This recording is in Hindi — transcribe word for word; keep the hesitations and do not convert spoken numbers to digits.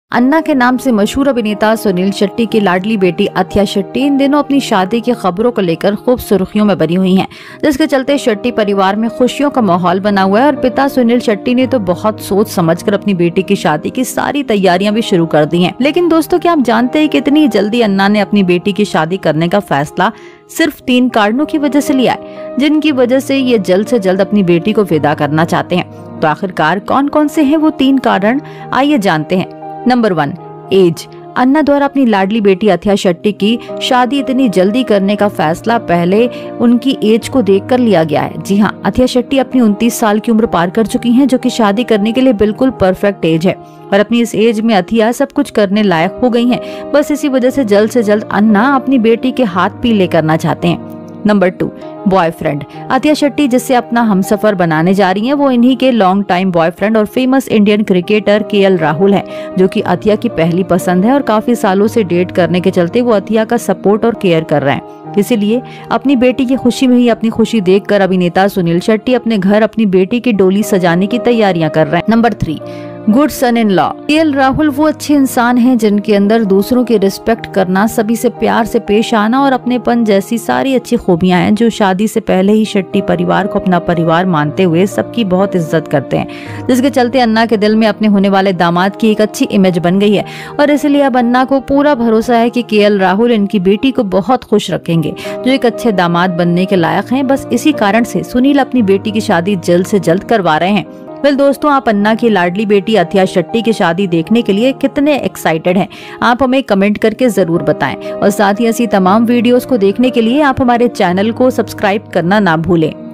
अन्ना के नाम से मशहूर अभिनेता सुनील शेट्टी की लाडली बेटी अथिया शेट्टी इन दिनों अपनी शादी की खबरों को लेकर खूब सुर्खियों में बनी हुई हैं, जिसके चलते शेट्टी परिवार में खुशियों का माहौल बना हुआ है। और पिता सुनील शेट्टी ने तो बहुत सोच समझकर अपनी बेटी की शादी की सारी तैयारियां भी शुरू कर दी हैं। लेकिन दोस्तों, क्या आप जानते हैं कितनी जल्दी अन्ना ने अपनी बेटी की शादी करने का फैसला सिर्फ तीन कारणों की वजह से लिया है, जिनकी वजह से ये जल्द से जल्द अपनी बेटी को विदा करना चाहते हैं। तो आखिरकार कौन कौन से हैं वो तीन कारण, आइए जानते हैं। Number one, as. अन्ना द्वारा अपनी लाडली बेटी अथिया शेट्टी की शादी इतनी जल्दी करने का फैसला पहले उनकी एज को देखकर लिया गया है। जी हाँ, अथिया शेट्टी अपनी उनतीस साल की उम्र पार कर चुकी हैं, जो कि शादी करने के लिए बिल्कुल परफेक्ट एज है। और अपनी इस एज में अथिया सब कुछ करने लायक हो गई हैं। बस इसी वजह से जल्द से जल्द अन्ना अपनी बेटी के हाथ पीले करना चाहते हैं। Number two, boyfriend. Athiya Shetty जिससे अपना हमसफर बनाने जा रही हैं, वो इन्हीं के लॉन्ग टाइम बॉयफ्रेंड और famous Indian cricketer K L Rahul हैं, जो कि अथिया की पहली पसंद है। और काफी सालों से डेट करने के चलते वो अथिया का सपोर्ट और केयर कर रहे हैं। इसीलिए अपनी बेटी की खुशी में ही अपनी खुशी देखकर अभिनेता सुनील शेट्टी अपने घर अपनी बेटी की डोली सजाने की तैयारियां कर रहे हैं। Number three, good son in law. K L Rahul वो अच्छे इंसान हैं जिनके अंदर दूसरों की रिस्पेक्ट करना, सभी से प्यार से पेश आना और अपनेपन जैसी सारी अच्छी खूबियां हैं, जो शादी से पहले ही शेट्टी परिवार को अपना परिवार मानते हुए सबकी बहुत इज्जत करते हैं। जिसके चलते अन्ना के दिल में अपने होने वाले दामाद की एक अच्छी इमेज बन गई है। और इसलिए अब अन्ना को पूरा भरोसा है कि के एल राहुल इनकी बेटी को बहुत खुश रखेंगे, जो एक अच्छे दामाद बनने के लायक हैं। बस इसी कारण से सुनील अपनी बेटी की शादी जल्द से जल्द करवा रहे हैं। वेल दोस्तों, आप अन्ना की लाडली बेटी अथिया शेट्टी की शादी देखने के लिए कितने एक्साइटेड हैं? आप हमें कमेंट करके जरूर बताएं। और साथ ही ऐसी तमाम वीडियोस को देखने के लिए आप हमारे चैनल को सब्सक्राइब करना ना भूलें।